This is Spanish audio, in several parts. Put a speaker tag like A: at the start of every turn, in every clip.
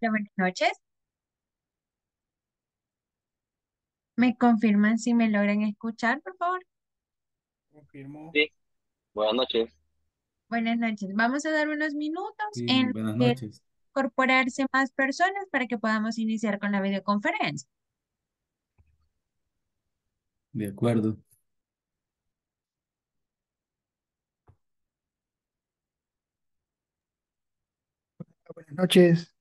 A: Hola, buenas noches. ¿Me confirman si me logran escuchar, por favor?
B: Confirmo.
C: Sí, buenas noches.
A: Buenas noches. Vamos a dar unos minutos
B: Sí,
A: en
B: buenas
A: que
B: noches.
A: incorporarse más personas para que podamos iniciar con la videoconferencia.
B: De acuerdo.
D: Buenas noches.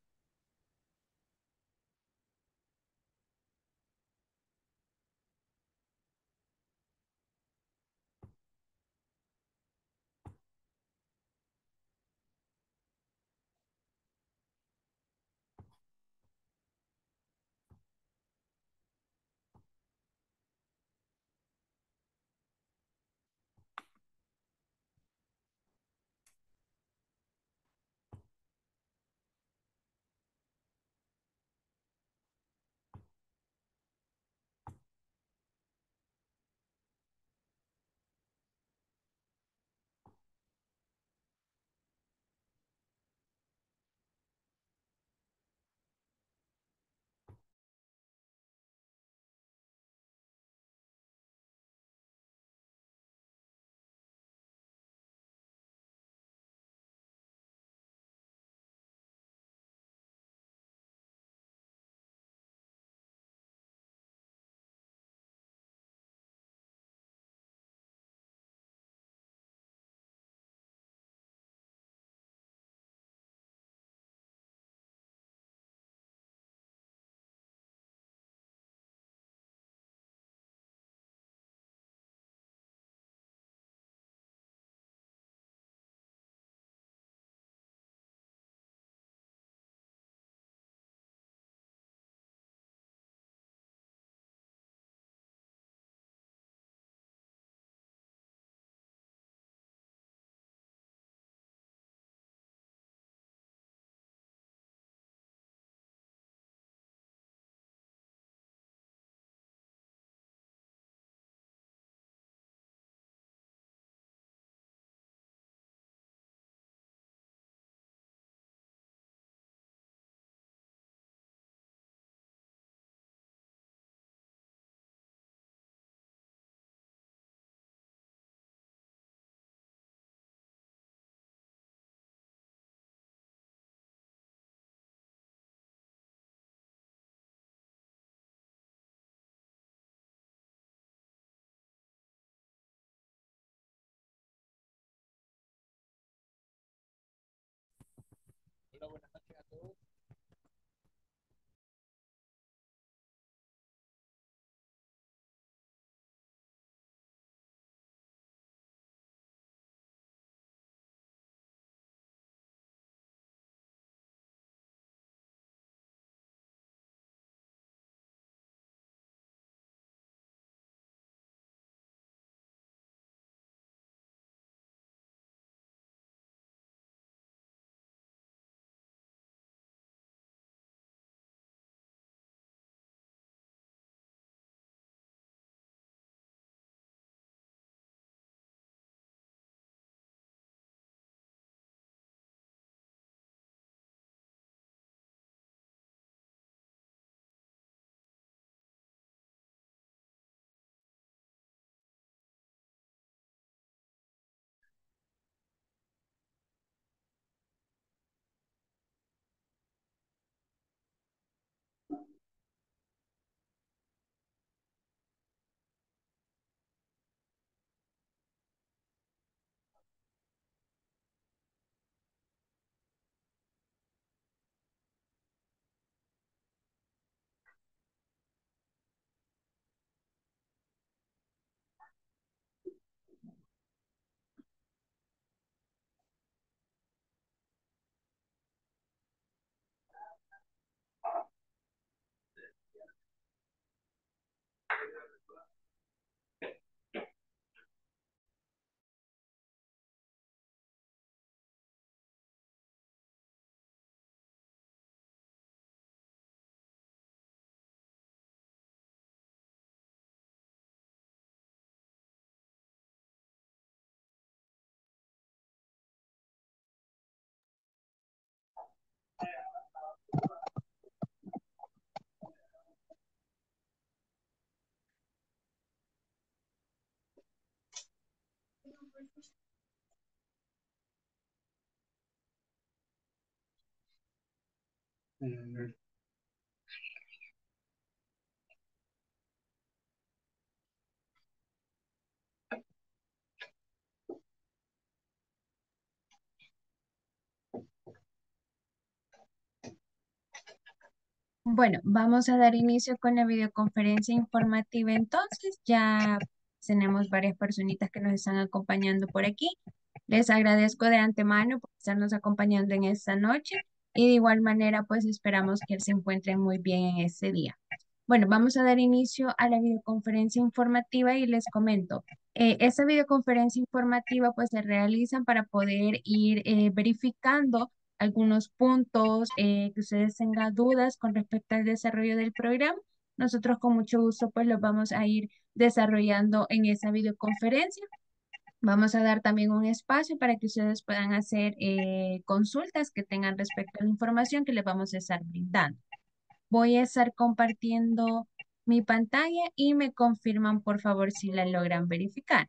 A: Bueno, vamos a dar inicio con la videoconferencia informativa. Entonces, ya tenemos varias personitas que nos están acompañando por aquí. Les agradezco de antemano por estarnos acompañando en esta noche y de igual manera, pues esperamos que se encuentren muy bien en este día. Bueno, vamos a dar inicio a la videoconferencia informativa y les comento. Esta videoconferencia informativa pues se realiza para poder ir verificando algunos puntos que ustedes tengan dudas con respecto al desarrollo del programa. Nosotros con mucho gusto pues los vamos a ir desarrollando en esa videoconferencia. Vamos a dar también un espacio para que ustedes puedan hacer consultas que tengan respecto a la información que les vamos a estar brindando. Voy a estar compartiendo mi pantalla y me confirman por favor si la logran verificar.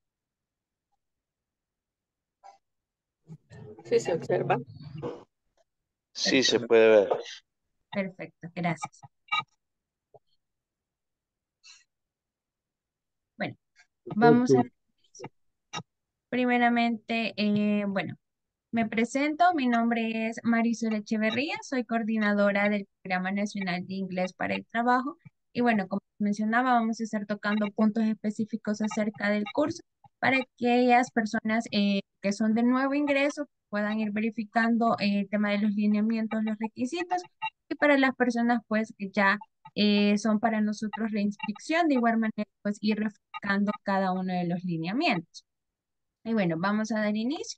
C: Sí, se observa.
E: Sí, se puede ver.
A: Perfecto, gracias. Bueno, vamos a primeramente, bueno, me presento, mi nombre es Marisol Echeverría, soy coordinadora del Programa Nacional de Inglés para el Trabajo y bueno, como mencionaba, vamos a estar tocando puntos específicos acerca del curso para que aquellas personas que son de nuevo ingreso puedan ir verificando el tema de los lineamientos, los requisitos y para las personas pues que ya son para nosotros reinscripción, de igual manera pues ir refrescando cada uno de los lineamientos. Y bueno, vamos a dar inicio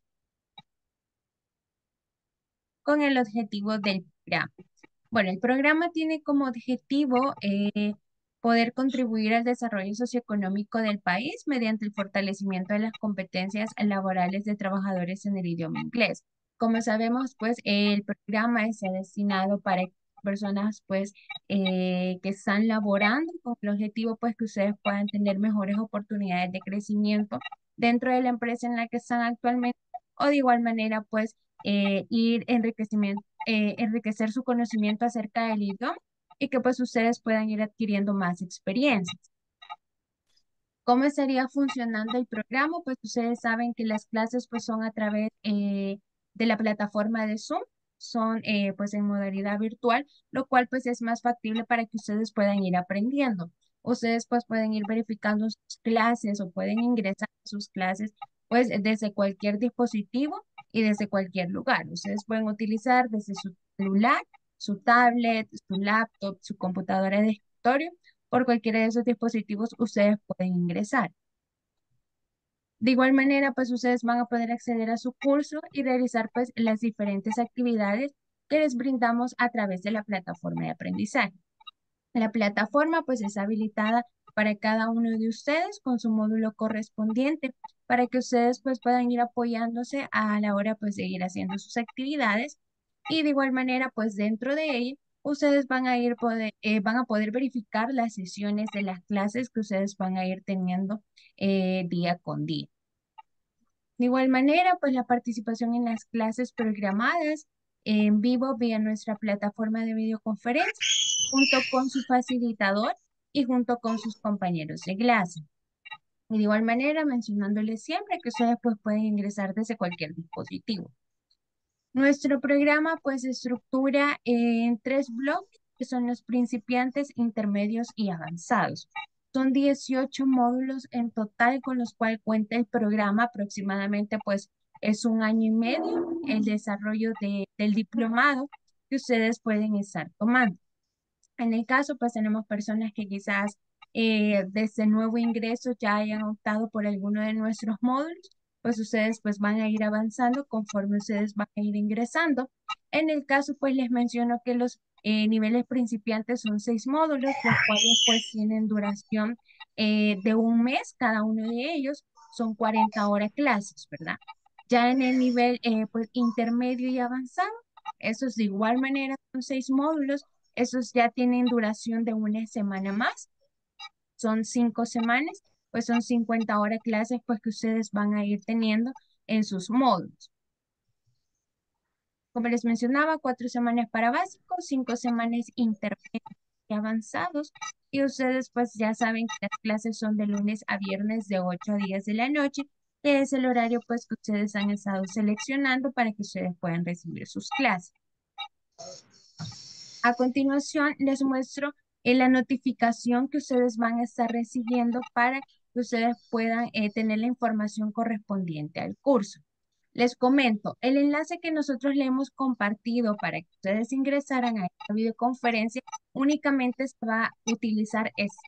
A: con el objetivo del programa. Bueno, el programa tiene como objetivo poder contribuir al desarrollo socioeconómico del país mediante el fortalecimiento de las competencias laborales de trabajadores en el idioma inglés. Como sabemos, pues el programa está destinado para personas pues que están laborando con el objetivo pues que ustedes puedan tener mejores oportunidades de crecimiento dentro de la empresa en la que están actualmente o de igual manera pues ir enriquecer su conocimiento acerca del idioma y que pues ustedes puedan ir adquiriendo más experiencias. ¿Cómo estaría funcionando el programa? Pues ustedes saben que las clases pues son a través de la plataforma de Zoom, son pues en modalidad virtual, lo cual pues es más factible para que ustedes puedan ir aprendiendo. Ustedes pues pueden ir verificando sus clases o pueden ingresar a sus clases pues desde cualquier dispositivo y desde cualquier lugar. Ustedes pueden utilizar desde su celular, su tablet, su laptop, su computadora de escritorio por cualquiera de esos dispositivos ustedes pueden ingresar. De igual manera, pues ustedes van a poder acceder a su curso y realizar pues las diferentes actividades que les brindamos a través de la plataforma de aprendizaje. La plataforma pues es habilitada para cada uno de ustedes con su módulo correspondiente para que ustedes pues puedan ir apoyándose a la hora pues de ir haciendo sus actividades y de igual manera pues dentro de ella ustedes van a poder verificar las sesiones de las clases que ustedes van a ir teniendo día con día. De igual manera, pues la participación en las clases programadas en vivo vía nuestra plataforma de videoconferencia, junto con su facilitador y junto con sus compañeros de clase. Y de igual manera, mencionándoles siempre que ustedes pues pueden ingresar desde cualquier dispositivo. Nuestro programa pues se estructura en 3 bloques, que son los principiantes, intermedios y avanzados. Son 18 módulos en total con los cuales cuenta el programa, aproximadamente pues es 1 año y medio el desarrollo del diplomado que ustedes pueden estar tomando. En el caso, pues tenemos personas que quizás desde nuevo ingreso ya hayan optado por alguno de nuestros módulos, pues ustedes pues van a ir avanzando conforme ustedes van a ir ingresando. En el caso, pues les menciono que los niveles principiantes son 6 módulos, los cuales pues tienen duración de 1 mes, cada uno de ellos son 40 horas clases, ¿verdad? Ya en el nivel pues intermedio y avanzado, esos de igual manera son 6 módulos, esos ya tienen duración de 1 semana más, son 5 semanas, pues son 50 horas clases pues que ustedes van a ir teniendo en sus módulos. Como les mencionaba, 4 semanas para básicos, 5 semanas intermedios y avanzados. Y ustedes pues ya saben que las clases son de lunes a viernes de 8 a 10 de la noche, que es el horario pues que ustedes han estado seleccionando para que ustedes puedan recibir sus clases. A continuación, les muestro la notificación que ustedes van a estar recibiendo para que ustedes puedan tener la información correspondiente al curso. Les comento, el enlace que nosotros le hemos compartido para que ustedes ingresaran a esta videoconferencia únicamente se va a utilizar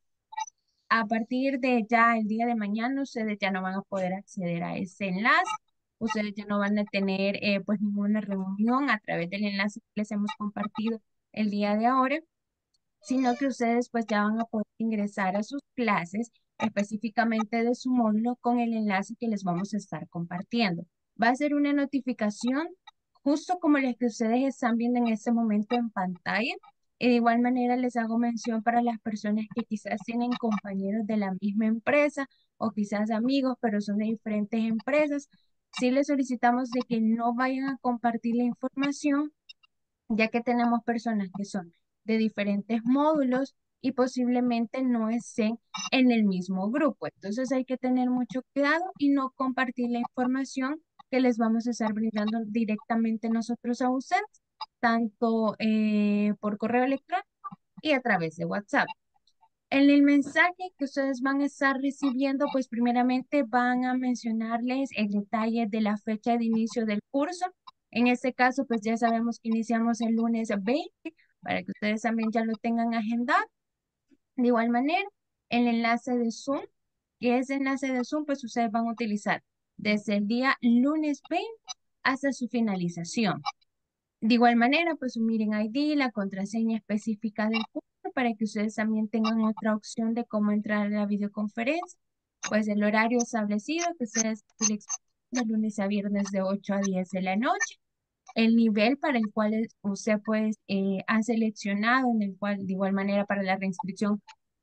A: a partir de ya el día de mañana, ustedes ya no van a poder acceder a ese enlace. Ustedes ya no van a tener pues ninguna reunión a través del enlace que les hemos compartido el día de ahora, sino que ustedes pues ya van a poder ingresar a sus clases específicamente de su módulo con el enlace que les vamos a estar compartiendo. Va a ser una notificación justo como las que ustedes están viendo en este momento en pantalla. Y de igual manera les hago mención para las personas que quizás tienen compañeros de la misma empresa o quizás amigos, pero son de diferentes empresas. Sí les solicitamos de que no vayan a compartir la información ya que tenemos personas que son de diferentes módulos y posiblemente no estén en el mismo grupo. Entonces hay que tener mucho cuidado y no compartir la información que les vamos a estar brindando directamente nosotros a ustedes, tanto por correo electrónico y a través de WhatsApp. En el mensaje que ustedes van a estar recibiendo, pues primeramente van a mencionarles el detalle de la fecha de inicio del curso. En este caso, pues ya sabemos que iniciamos el lunes 20, para que ustedes también ya lo tengan agendado. De igual manera, el enlace de Zoom, que ese enlace de Zoom, pues ustedes van a utilizar desde el día lunes 20 hasta su finalización. De igual manera, pues su Meeting ID, la contraseña específica del curso para que ustedes también tengan otra opción de cómo entrar a la videoconferencia. Pues el horario establecido que ustedes seleccionan de lunes a viernes de 8 a 10 de la noche. El nivel para el cual usted pues ha seleccionado, en el cual de igual manera para la reinscripción,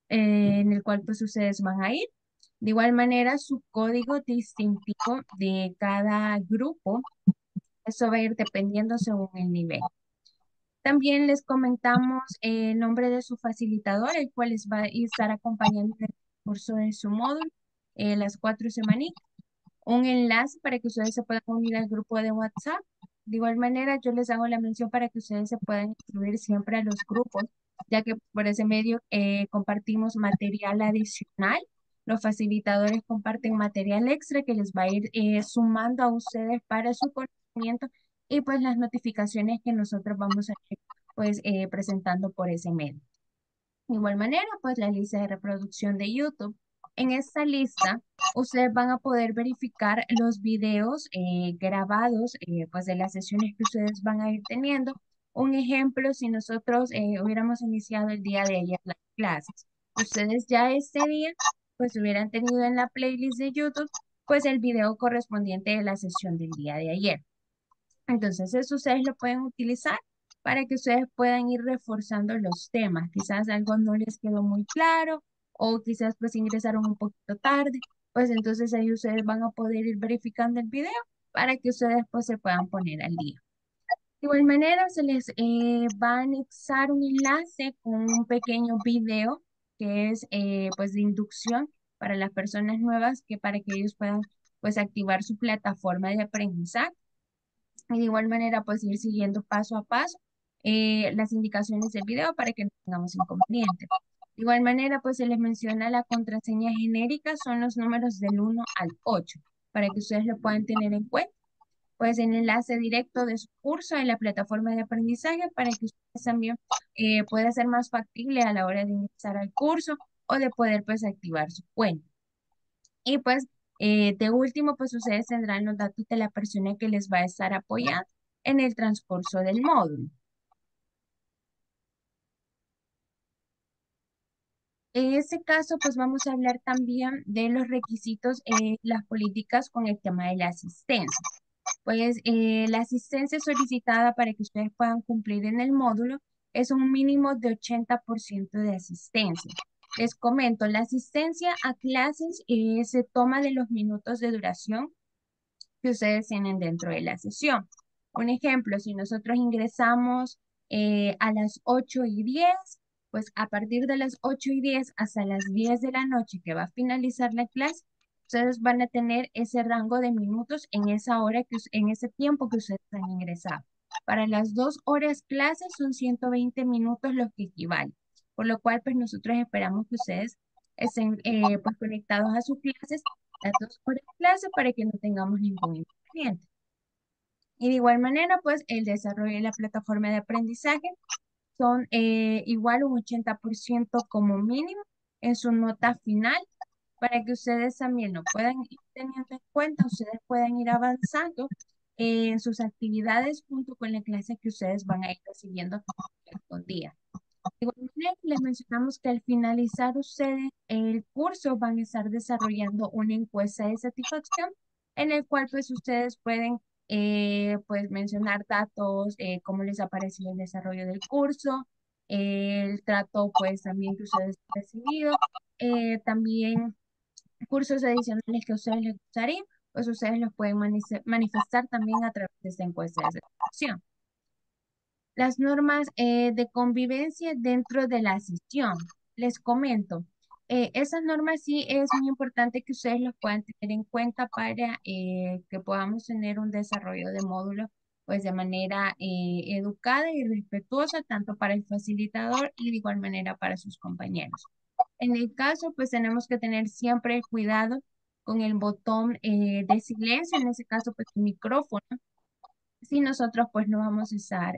A: en el cual pues ustedes van a ir. De igual manera, su código distintivo de cada grupo, eso va a ir dependiendo según el nivel. También les comentamos el nombre de su facilitador, el cual les va a estar acompañando en el curso de su módulo, las 4 semanitas. Un enlace para que ustedes se puedan unir al grupo de WhatsApp. De igual manera, yo les hago la mención para que ustedes se puedan incluir siempre a los grupos, ya que por ese medio compartimos material adicional. Los facilitadores comparten material extra que les va a ir sumando a ustedes para su conocimiento y pues las notificaciones que nosotros vamos a ir pues presentando por ese medio. De igual manera, pues la lista de reproducción de YouTube. En esta lista, ustedes van a poder verificar los videos grabados pues de las sesiones que ustedes van a ir teniendo. Un ejemplo, si nosotros hubiéramos iniciado el día de ayer las clases, ustedes ya este día pues hubieran tenido en la playlist de YouTube pues el video correspondiente de la sesión del día de ayer. Entonces, eso ustedes lo pueden utilizar para que ustedes puedan ir reforzando los temas. Quizás algo no les quedó muy claro o quizás pues ingresaron un poquito tarde. Pues entonces ahí ustedes van a poder ir verificando el video para que ustedes pues se puedan poner al día. De igual manera, se les va a anexar un enlace con un pequeño video que es pues de inducción para las personas nuevas que para que ellos puedan pues activar su plataforma de aprendizaje. Y de igual manera, pues ir siguiendo paso a paso las indicaciones del video para que no tengamos inconvenientes. De igual manera, pues se les menciona la contraseña genérica, son los números del 1 al 8, para que ustedes lo puedan tener en cuenta. Pues el enlace directo de su curso en la plataforma de aprendizaje para que ustedes también pueda ser más factible a la hora de ingresar al curso o de poder pues activar su cuenta. Y pues, de último, pues ustedes tendrán los datos de la persona que les va a estar apoyando en el transcurso del módulo. En este caso, pues vamos a hablar también de los requisitos, las políticas con el tema de la asistencia. Pues la asistencia solicitada para que ustedes puedan cumplir en el módulo es un mínimo de 80% de asistencia. Les comento, la asistencia a clases se toma de los minutos de duración que ustedes tienen dentro de la sesión. Un ejemplo, si nosotros ingresamos a las 8:10, pues a partir de las 8:10 hasta las 10 de la noche que va a finalizar la clase, ustedes van a tener ese rango de minutos en esa hora, en ese tiempo que ustedes han ingresado. Para las 2 horas clases son 120 minutos los que equivalen, por lo cual pues nosotros esperamos que ustedes estén pues conectados a sus clases las 2 horas clase para que no tengamos ningún inconveniente. Y de igual manera, pues el desarrollo de la plataforma de aprendizaje son igual un 80% como mínimo en su nota final para que ustedes también lo puedan ir teniendo en cuenta, ustedes puedan ir avanzando en sus actividades junto con la clase que ustedes van a ir recibiendo con día. De igual manera, les mencionamos que al finalizar ustedes el curso van a estar desarrollando una encuesta de satisfacción en el cual pues ustedes pueden pues mencionar datos, cómo les ha parecido el desarrollo del curso, el trato pues también que ustedes han recibido, también cursos adicionales que a ustedes les gustaría, pues ustedes los pueden manifestar también a través de esta encuesta de satisfacción. Las normas de convivencia dentro de la sesión. Les comento, esas normas sí es muy importante que ustedes las puedan tener en cuenta para que podamos tener un desarrollo de módulos pues de manera educada y respetuosa, tanto para el facilitador y de igual manera para sus compañeros. En el caso, pues tenemos que tener siempre cuidado con el botón de silencio, en ese caso, pues el micrófono si nosotros pues no vamos a estar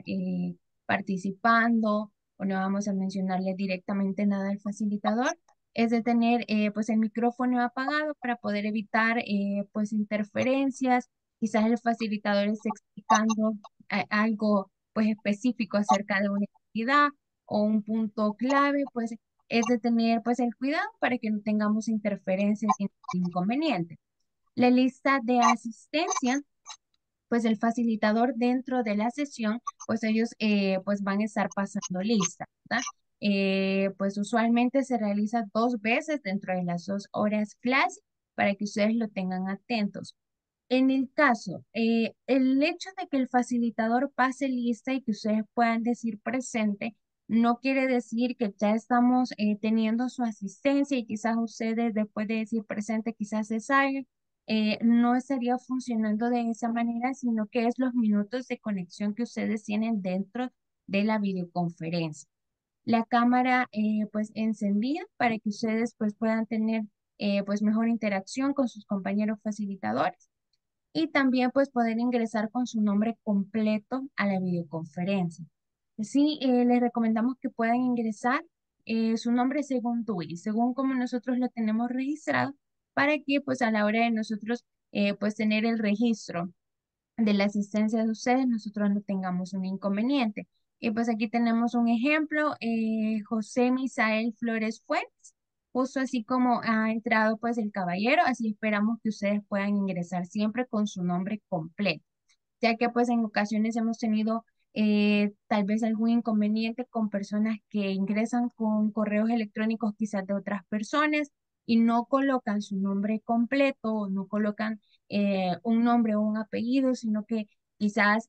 A: participando o no vamos a mencionarle directamente nada al facilitador, es de tener pues el micrófono apagado para poder evitar pues interferencias, quizás el facilitador esté explicando algo pues específico acerca de una actividad o un punto clave, pues es de tener pues el cuidado para que no tengamos interferencias ni inconvenientes. La lista de asistencia pues el facilitador dentro de la sesión, pues ellos pues van a estar pasando lista, ¿verdad? Pues usualmente se realiza 2 veces dentro de las 2 horas clase para que ustedes lo tengan atentos. En el caso, el hecho de que el facilitador pase lista y que ustedes puedan decir presente, no quiere decir que ya estamos teniendo su asistencia y quizás ustedes después de decir presente quizás se salgan. No estaría funcionando de esa manera, sino que es los minutos de conexión que ustedes tienen dentro de la videoconferencia. La cámara pues encendida para que ustedes pues puedan tener pues mejor interacción con sus compañeros facilitadores y también pues poder ingresar con su nombre completo a la videoconferencia. Sí, les recomendamos que puedan ingresar su nombre según DUI, según como nosotros lo tenemos registrado, para que pues a la hora de nosotros pues tener el registro de la asistencia de ustedes, nosotros no tengamos un inconveniente. Y pues aquí tenemos un ejemplo, José Misael Flores Fuentes, justo así como ha entrado pues el caballero, así esperamos que ustedes puedan ingresar siempre con su nombre completo, ya que pues en ocasiones hemos tenido tal vez algún inconveniente con personas que ingresan con correos electrónicos quizás de otras personas y no colocan su nombre completo o no colocan un nombre o un apellido, sino que quizás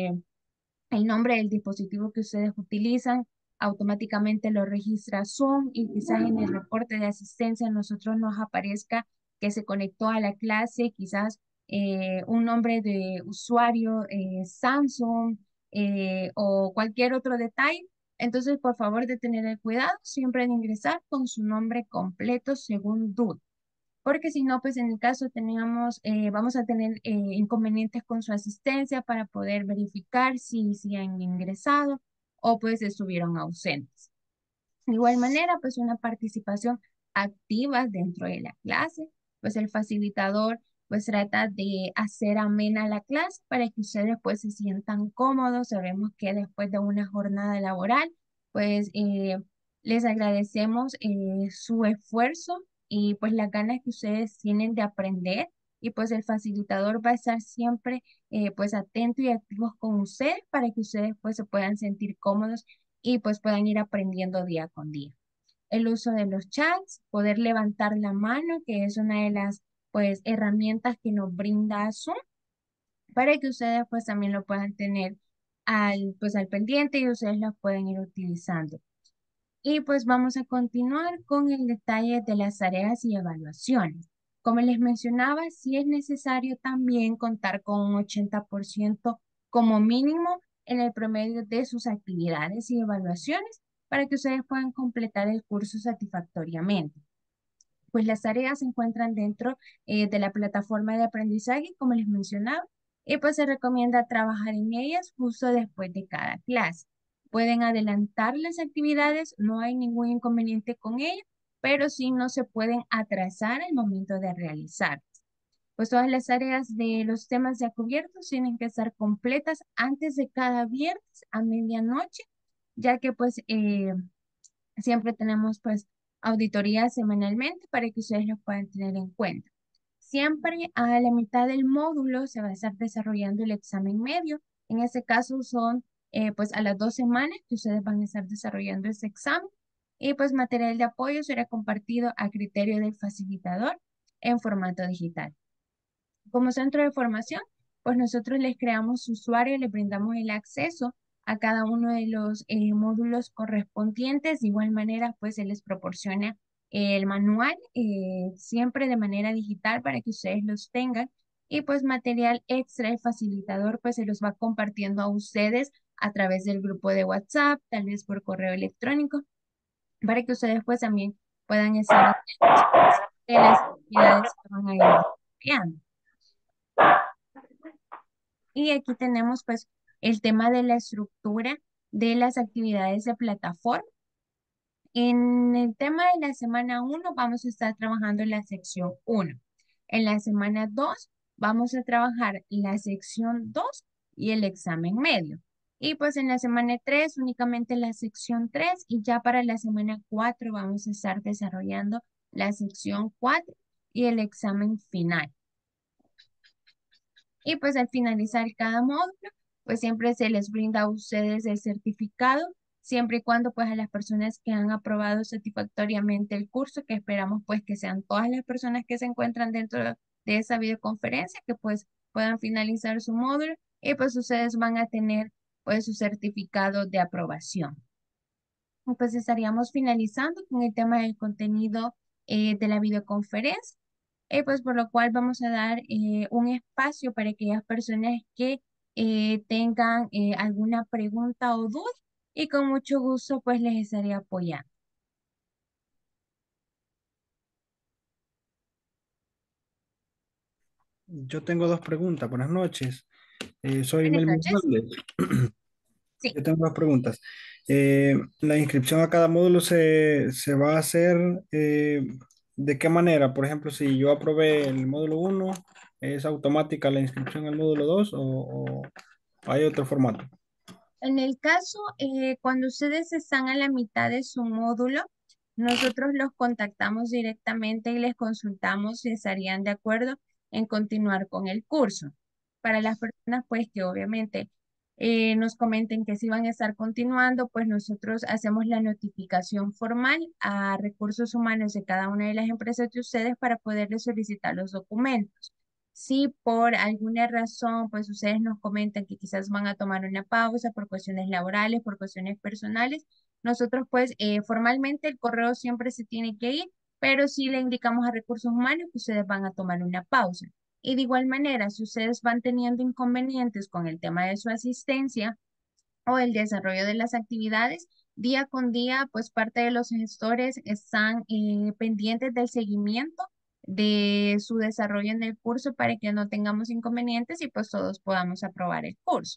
A: el nombre del dispositivo que ustedes utilizan automáticamente lo registra Zoom y quizás en el reporte de asistencia a nosotros nos aparezca que se conectó a la clase, quizás un nombre de usuario Samsung o cualquier otro detalle. Entonces, por favor, de tener el cuidado siempre de ingresar con su nombre completo según DUT porque si no, pues en el caso teníamos, vamos a tener inconvenientes con su asistencia para poder verificar si han ingresado o pues estuvieron ausentes. De igual manera, pues una participación activa dentro de la clase, pues el facilitador pues trata de hacer amena la clase para que ustedes pues se sientan cómodos. Sabemos que después de una jornada laboral, pues les agradecemos su esfuerzo y pues las ganas que ustedes tienen de aprender y pues el facilitador va a estar siempre pues atento y activos con ustedes para que ustedes pues se puedan sentir cómodos y pues puedan ir aprendiendo día con día. El uso de los chats, poder levantar la mano, que es una de las pues herramientas que nos brinda Zoom para que ustedes pues también lo puedan tener al pendiente y ustedes lo pueden ir utilizando. Y pues vamos a continuar con el detalle de las tareas y evaluaciones. Como les mencionaba, sí es necesario también contar con un 80% como mínimo en el promedio de sus actividades y evaluaciones para que ustedes puedan completar el curso satisfactoriamente. Pues las tareas se encuentran dentro de la plataforma de aprendizaje, como les mencionaba, y pues se recomienda trabajar en ellas justo después de cada clase. Pueden adelantar las actividades, no hay ningún inconveniente con ello, pero sí no se pueden atrasar al momento de realizar. Pues todas las tareas de los temas ya cubiertos tienen que estar completas antes de cada viernes a medianoche, ya que pues siempre tenemos pues auditorías semanalmente para que ustedes lo puedan tener en cuenta. Siempre a la mitad del módulo se va a estar desarrollando el examen medio. En este caso son pues a las 2 semanas que ustedes van a estar desarrollando ese examen. Y pues material de apoyo será compartido a criterio del facilitador en formato digital. Como centro de formación, pues nosotros les creamos su usuario y les brindamos el acceso a cada uno de los módulos correspondientes. De igual manera, pues se les proporciona el manual siempre de manera digital para que ustedes los tengan. Y pues material extra, el facilitador pues se los va compartiendo a ustedes a través del grupo de WhatsApp, tal vez por correo electrónico, para que ustedes pues también puedan estar atentos de las actividades que van a ir desarrollando. Y aquí tenemos pues el tema de la estructura de las actividades de plataforma. En el tema de la semana 1 vamos a estar trabajando en la sección 1. En la semana 2 vamos a trabajar la sección 2 y el examen medio. Y pues en la semana 3 únicamente la sección 3 y ya para la semana 4 vamos a estar desarrollando la sección 4 y el examen final. Y pues al finalizar cada módulo, pues siempre se les brinda a ustedes el certificado, siempre y cuando pues a las personas que han aprobado satisfactoriamente el curso, que esperamos pues que sean todas las personas que se encuentran dentro de esa videoconferencia, que pues puedan finalizar su módulo y pues ustedes van a tener pues su certificado de aprobación. Y pues estaríamos finalizando con el tema del contenido de la videoconferencia pues por lo cual vamos a dar un espacio para aquellas personas que tengan alguna pregunta o duda y con mucho gusto pues les estaré apoyando.
D: Yo tengo dos preguntas. Buenas noches. Soy
A: Buenas
D: Melvin
A: noches.
D: Hernández.
A: Sí,
D: Yo tengo dos preguntas. La inscripción a cada módulo se va a hacer ¿de qué manera? Por ejemplo, si yo aprobé el módulo uno, ¿es automática la inscripción al módulo 2 o hay otro formato?
A: en el caso cuando ustedes están a la mitad de su módulo, nosotros los contactamos directamente y les consultamos si estarían de acuerdo en continuar con el curso. Para las personas pues que obviamente nos comenten que si van a estar continuando, pues nosotros hacemos la notificación formal a recursos humanos de cada una de las empresas de ustedes para poderles solicitar los documentos. Si por alguna razón, pues ustedes nos comentan que quizás van a tomar una pausa por cuestiones laborales, por cuestiones personales, nosotros pues formalmente el correo siempre se tiene que ir, pero sí le indicamos a recursos humanos que ustedes van a tomar una pausa. Y de igual manera, si ustedes van teniendo inconvenientes con el tema de su asistencia o el desarrollo de las actividades, día con día, pues parte de los gestores están pendientes del seguimiento de su desarrollo en el curso para que no tengamos inconvenientes y pues todos podamos aprobar el curso.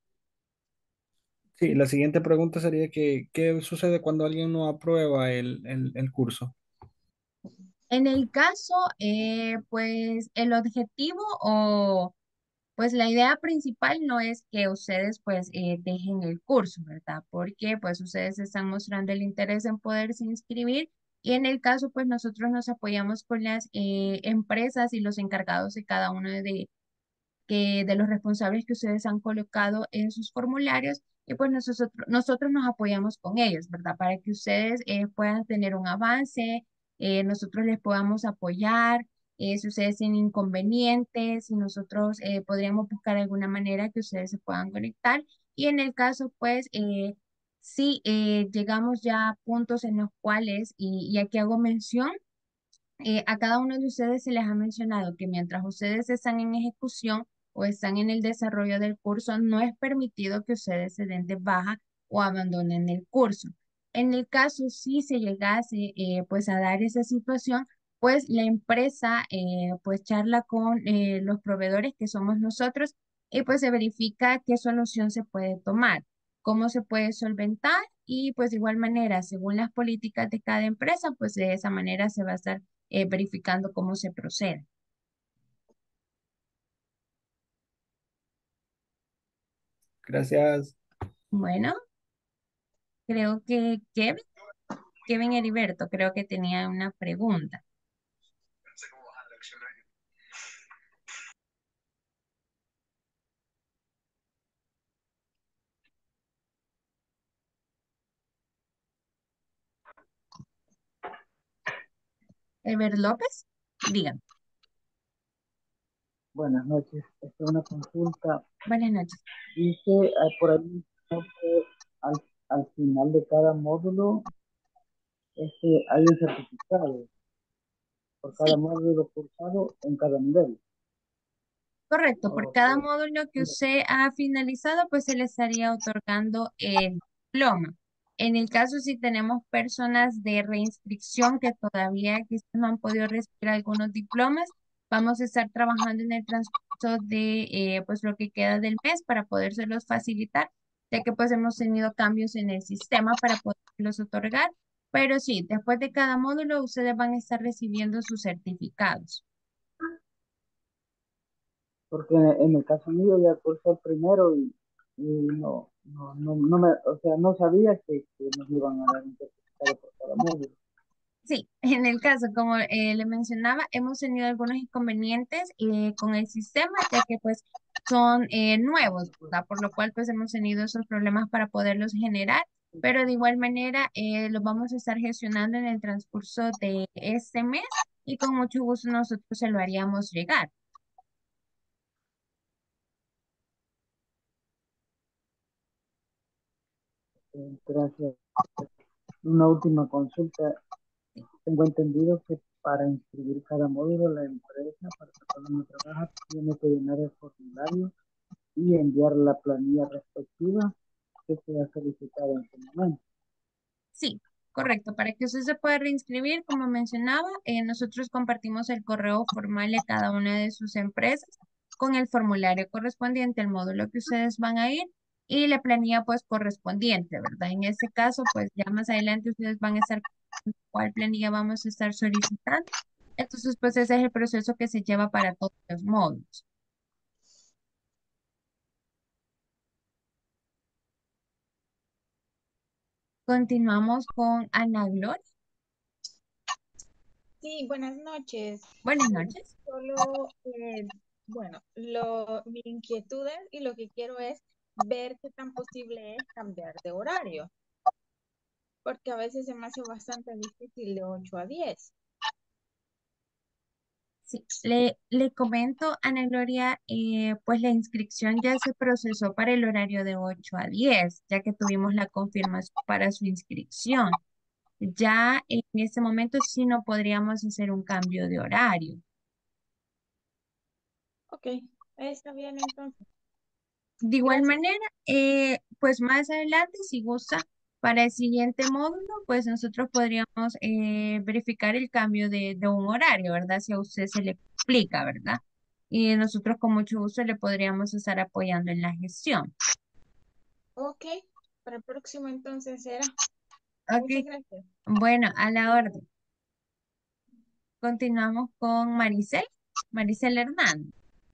D: Sí, la siguiente pregunta sería que, ¿qué sucede cuando alguien no aprueba el curso?
A: En el caso, pues el objetivo o pues la idea principal no es que ustedes pues dejen el curso, ¿verdad? Porque pues ustedes están mostrando el interés en poderse inscribir y en el caso pues nosotros nos apoyamos con las empresas y los encargados de cada uno de los responsables que ustedes han colocado en sus formularios y pues nosotros nos apoyamos con ellos, ¿verdad? Para que ustedes puedan tener un avance, nosotros les podamos apoyar si ustedes tienen inconvenientes, si nosotros podríamos buscar alguna manera que ustedes se puedan conectar. Y en el caso, pues, si llegamos ya a puntos en los cuales, y aquí hago mención, a cada uno de ustedes se les ha mencionado que mientras ustedes están en ejecución o están en el desarrollo del curso, no es permitido que ustedes se den de baja o abandonen el curso. En el caso si se llegase pues a dar esa situación, pues la empresa pues charla con los proveedores que somos nosotros y pues se verifica qué solución se puede tomar, cómo se puede solventar y pues de igual manera, según las políticas de cada empresa, pues de esa manera se va a estar verificando cómo se procede.
D: Gracias.
A: Bueno, creo que Kevin Heriberto, creo que tenía una pregunta. Ever López, dígame.
C: Buenas noches. Esta es una consulta.
A: Buenas noches.
C: Dice por ahí que al, al final de cada módulo hay un certificado por cada
A: Sí,
C: módulo cursado en cada nivel.
A: correcto. Por cada
C: Ok.
A: módulo que usted ha finalizado, pues se le estaría otorgando el diploma. En el caso si tenemos personas de reinscripción que todavía quizás no han podido recibir algunos diplomas, vamos a estar trabajando en el transcurso de pues lo que queda del mes para podérselos facilitar, ya que pues hemos tenido cambios en el sistema para poderlos otorgar. Pero sí, después de cada módulo ustedes van a estar recibiendo sus certificados.
C: Porque en el caso mío ya cursé el primero y no me, o sea, no sabía que nos iban a dar un certificado por cada módulo.
A: Sí, en el caso, como le mencionaba, hemos tenido algunos inconvenientes con el sistema, ya que pues son nuevos, ¿verdad? Por lo cual pues hemos tenido esos problemas para poderlos generar, pero de igual manera los vamos a estar gestionando en el transcurso de este mes y con mucho gusto nosotros se lo haríamos llegar.
C: Gracias. Una última consulta. Tengo entendido que para inscribir cada módulo, la empresa para la cual uno trabaja tiene que llenar el formulario y enviar la planilla respectiva que se ha solicitado en su momento.
A: Sí, correcto. Para que usted se pueda reinscribir, como mencionaba, nosotros compartimos el correo formal de cada una de sus empresas con el formulario correspondiente al módulo que ustedes van a ir y la planilla pues correspondiente, ¿verdad? En este caso, pues ya más adelante ustedes van a estar viendo cuál planilla vamos a estar solicitando. Entonces, pues ese es el proceso que se lleva para todos los módulos. Continuamos con Ana Gloria.
F: Sí, buenas noches.
A: Buenas noches.
F: Solo, bueno, mi inquietud es, y lo que quiero es ver qué tan posible es cambiar de horario, porque a veces se me hace bastante difícil de 8 a 10.
A: Sí, le comento, Ana Gloria, pues la inscripción ya se procesó para el horario de 8 a 10, ya que tuvimos la confirmación para su inscripción. Ya en este momento sí no podríamos hacer un cambio de horario.
F: Ok, está bien entonces.
A: De igual
F: Gracias.
A: manera, pues más adelante, si gusta, para el siguiente módulo, pues nosotros podríamos verificar el cambio de un horario, ¿verdad? Si a usted se le explica, ¿verdad? Y nosotros con mucho gusto le podríamos estar apoyando en la gestión.
F: Ok, para el próximo entonces será. Muchas
A: Ok,
F: gracias.
A: bueno, a la orden. Continuamos con Maricel, Maricel Hernández.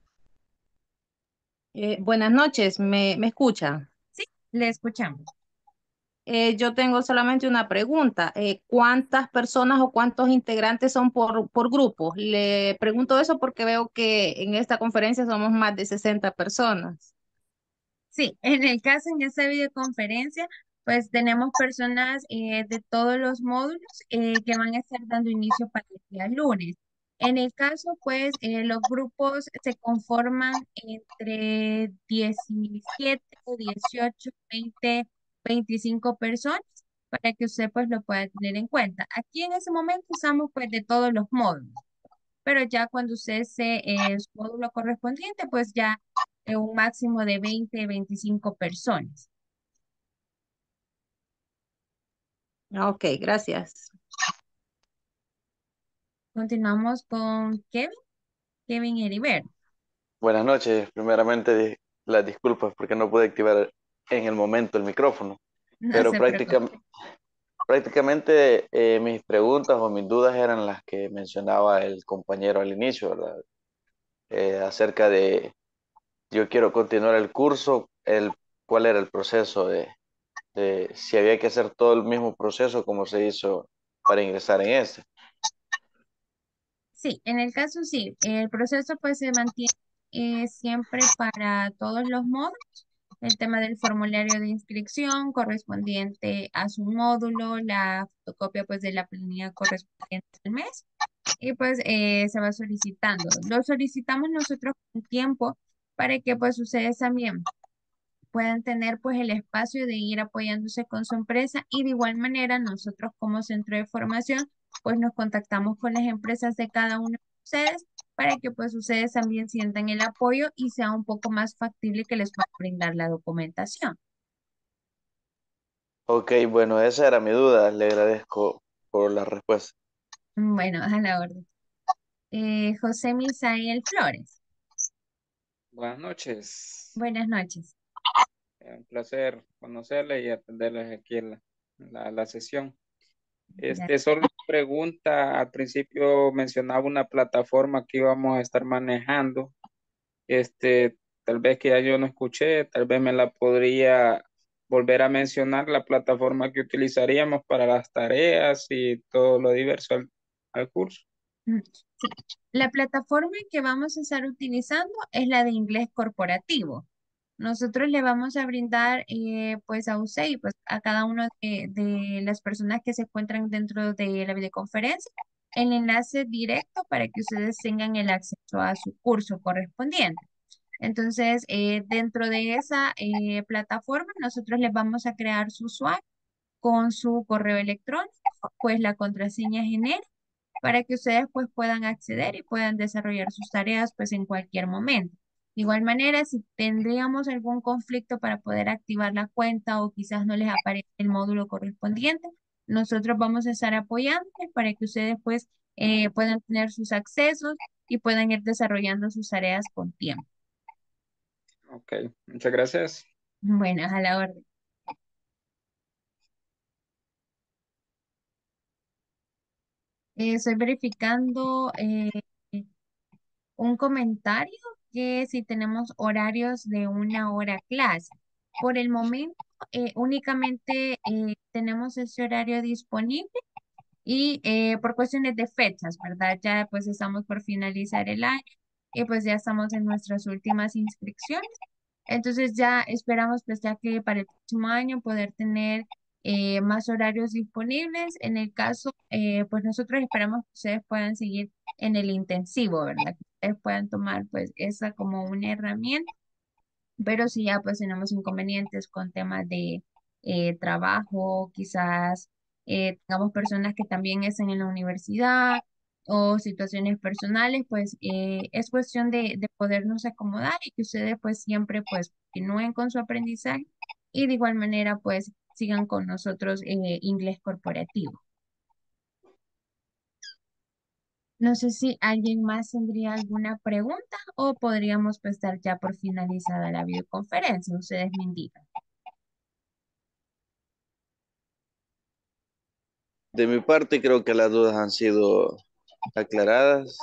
G: Buenas noches, ¿me escucha?
A: Sí, le escuchamos.
G: Yo tengo solamente una pregunta. ¿Cuántas personas o cuántos integrantes son por grupo? Le pregunto eso porque veo que en esta conferencia somos más de 60 personas.
A: Sí, en el caso, en esta videoconferencia, pues tenemos personas de todos los módulos que van a estar dando inicio para el día lunes. En el caso, pues, los grupos se conforman entre 17, 18, 20, 25 personas para que usted pues lo pueda tener en cuenta. Aquí en ese momento usamos pues de todos los módulos, pero ya cuando usted se su módulo correspondiente, pues ya un máximo de 20, 25 personas.
G: Ok, gracias.
A: Continuamos con Kevin Heriberto.
E: Buenas noches. Primeramente, las disculpas porque no pude activar en el momento el micrófono,
A: No
E: pero
A: se preocupe.
E: prácticamente mis preguntas o mis dudas eran las que mencionaba el compañero al inicio, ¿verdad? Acerca de, yo quiero continuar el curso, cuál era el proceso de si había que hacer todo el mismo proceso como se hizo para ingresar en este.
A: Sí, en el caso sí, el proceso pues se mantiene siempre para todos los módulos. El tema del formulario de inscripción correspondiente a su módulo, la fotocopia pues de la planilla correspondiente al mes y pues se va solicitando. Lo solicitamos nosotros con tiempo para que pues ustedes también puedan tener pues el espacio de ir apoyándose con su empresa y de igual manera nosotros como centro de formación pues nos contactamos con las empresas de cada uno de ustedes para que pues ustedes también sientan el apoyo y sea un poco más factible que les pueda brindar la documentación.
E: Ok, bueno, esa era mi duda. Le agradezco por la respuesta.
A: Bueno, a la orden. José Misael Flores,
H: Buenas noches.
A: buenas noches.
H: Un placer conocerles y atenderles aquí en la sesión. Solo una pregunta. Al principio mencionaba una plataforma que íbamos a estar manejando. Tal vez que ya yo no escuché, tal vez me la podría volver a mencionar, la plataforma que utilizaríamos para las tareas y todo lo diverso al curso.
A: Sí, la plataforma que vamos a estar utilizando es la de inglés corporativo. Nosotros le vamos a brindar pues a usted y pues a cada una de las personas que se encuentran dentro de la videoconferencia el enlace directo para que ustedes tengan el acceso a su curso correspondiente. Entonces, dentro de esa plataforma, nosotros les vamos a crear su usuario con su correo electrónico, pues la contraseña genérica para que ustedes pues puedan acceder y puedan desarrollar sus tareas pues en cualquier momento. De igual manera, si tendríamos algún conflicto para poder activar la cuenta o quizás no les aparece el módulo correspondiente, nosotros vamos a estar apoyándoles para que ustedes pues puedan tener sus accesos y puedan ir desarrollando sus tareas con tiempo.
H: Ok, muchas gracias.
A: Bueno, a la orden. Estoy verificando un comentario que si tenemos horarios de 1 hora clase. Por el momento, únicamente tenemos ese horario disponible y por cuestiones de fechas, ¿verdad? Ya pues estamos por finalizar el año y pues ya estamos en nuestras últimas inscripciones. Entonces ya esperamos pues ya que para el próximo año poder tener más horarios disponibles. En el caso, pues nosotros esperamos que ustedes puedan seguir en el intensivo, ¿verdad? Que ustedes puedan tomar pues esa como una herramienta, pero si ya pues tenemos inconvenientes con temas de trabajo, quizás tengamos personas que también estén en la universidad o situaciones personales, pues es cuestión de podernos acomodar y que ustedes pues siempre pues continúen con su aprendizaje y de igual manera pues sigan con nosotros inglés corporativo. No sé si alguien más tendría alguna pregunta o podríamos pues dar ya por finalizada la videoconferencia. Ustedes me indican.
E: De mi parte, creo que las dudas han sido aclaradas.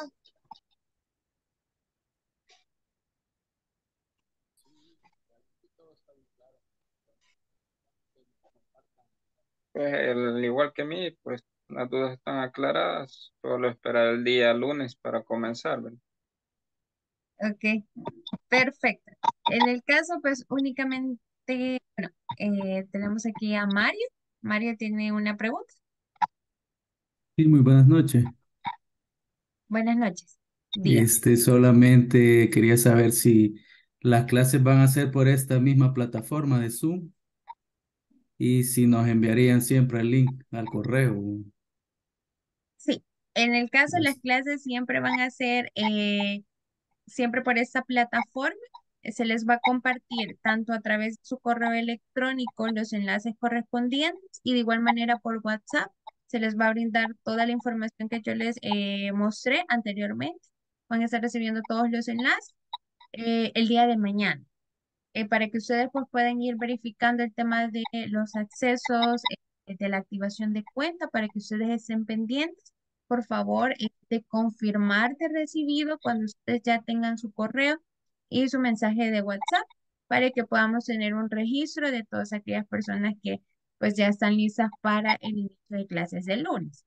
H: Pues al igual que mí, pues las dudas están aclaradas. Solo esperar el día lunes para comenzar, ¿verdad?
A: Ok, perfecto. En el caso, pues únicamente, bueno, tenemos aquí a Mario. Mario tiene una pregunta.
B: Sí, muy buenas noches.
A: Buenas noches. Diga.
B: Solamente quería saber si las clases van a ser por esta misma plataforma de Zoom y si nos enviarían siempre el link al correo.
A: Sí, en el caso las
B: Gracias.
A: clases siempre van a ser siempre por esta plataforma. Se les va a compartir tanto a través de su correo electrónico los enlaces correspondientes y de igual manera por WhatsApp se les va a brindar toda la información que yo les mostré anteriormente. Van a estar recibiendo todos los enlaces el día de mañana para que ustedes pues puedan ir verificando el tema de los accesos, de la activación de cuenta, para que ustedes estén pendientes. Por favor, de confirmar de recibido cuando ustedes ya tengan su correo y su mensaje de WhatsApp, para que podamos tener un registro de todas aquellas personas que pues ya están listas para el inicio de clases del lunes.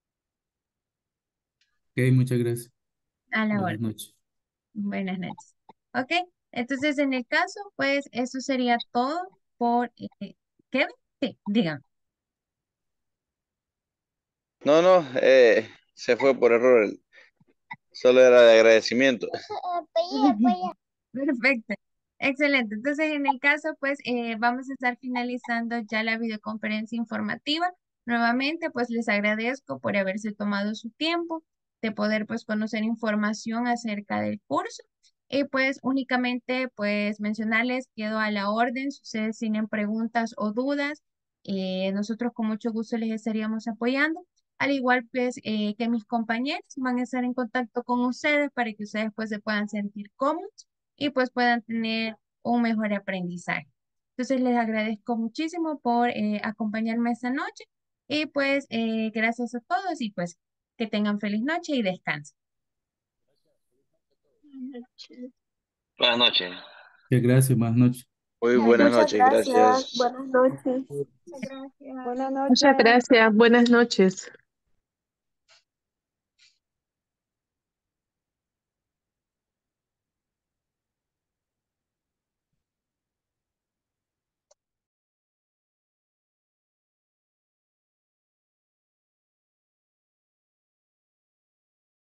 B: Ok, muchas gracias.
A: A la hora.
B: Buenas noches.
A: Buenas noches. Ok, entonces en el caso, pues eso sería todo por Kevin. Sí, dígame.
E: No, no, se fue por error. Solo era de agradecimiento.
A: Perfecto. Excelente. Entonces, en el caso, pues vamos a estar finalizando ya la videoconferencia informativa. Nuevamente, pues les agradezco por haberse tomado su tiempo de poder pues conocer información acerca del curso. Y pues únicamente pues mencionarles, quedo a la orden si ustedes tienen preguntas o dudas. Nosotros con mucho gusto les estaríamos apoyando. Al igual pues que mis compañeros van a estar en contacto con ustedes para que ustedes pues se puedan sentir cómodos y pues puedan tener un mejor aprendizaje. Entonces les agradezco muchísimo por acompañarme esta noche y pues gracias a todos y pues que tengan feliz noche y descansen.
E: Buenas noches.
B: Muchas gracias, buenas noches.
E: Muy buenas
I: Muchas
E: noches,
I: gracias.
E: gracias.
I: Buenas noches.
F: Muchas gracias.
I: Buenas
J: Muchas
I: noches.
J: gracias. Buenas noches.